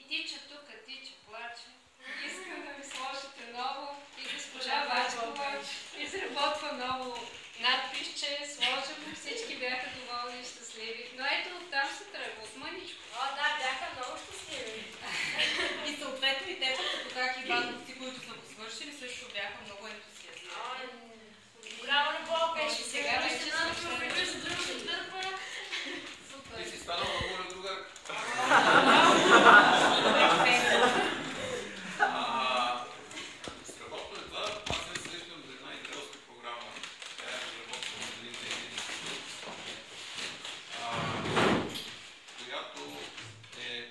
Тича тук, Тича плаче. Искам да ми сложите ново. И госпожа Вачкова изработва ново надписче, сложено, всички бяха доволни и щастливи. Но ето оттам се тръгва, от мъничко. О, да, бяха много щастливи. И съответно и те, като как и бандовци, които са го свършили, също бяха много ентусиазирани. Голяма любов беше. Сега вече Ти си станала моля другарка. Страхотно е това. Аз се срещам за една израелска програма. Тя е разработена от един която е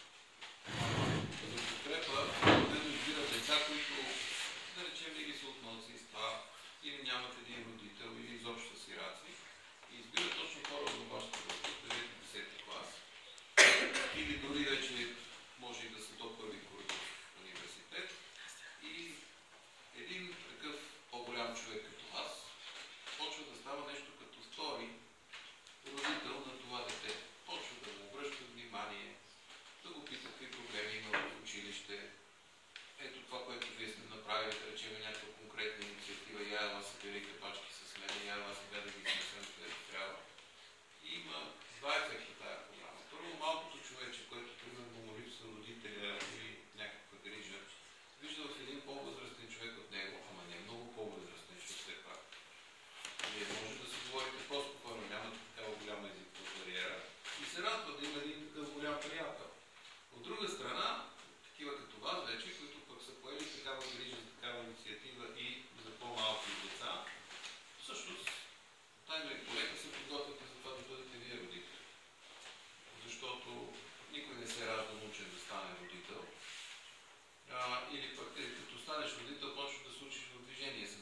за подкрепа, където избират деца, които, да речем, или са от малцинства, или нямат един родител, или изобщо са сираци. И избират точно хора от вашата възраст, да видите 10-ти клас. Или дори вече може и да са до първи курс в университет. И един такъв по-голям човек като вас почва да става нещо като втори родител на това дете. Почва да му обръща внимание, да го пита какви проблеми има в училище. Ето това, което вие сте направили, да речем някаква конкретна инициатива, я ела се бери капачки с мен, я ела сега да ги изнесем където трябва. И има два ефекта тая програма. Първо, малкото човече, което примерно му липсва родителя или някаква грижа, вижда в един по-възрастен човек от него, ама не много по-възрастен, защото все пак. Вие може да си говорите просто първо, нямате такава голяма езикова бариера и се радва да има един такъв голям приятел. От друга страна, такива като вас вече, които пък са поели такава грижа, такава инициатива и за по-малки деца, всъщност тайно и полека се подготвяте за това да бъдете вие родители. Защото никой не се ражда научен да стане родител. Или пък като станеш родител, почваш да се учиш в движение с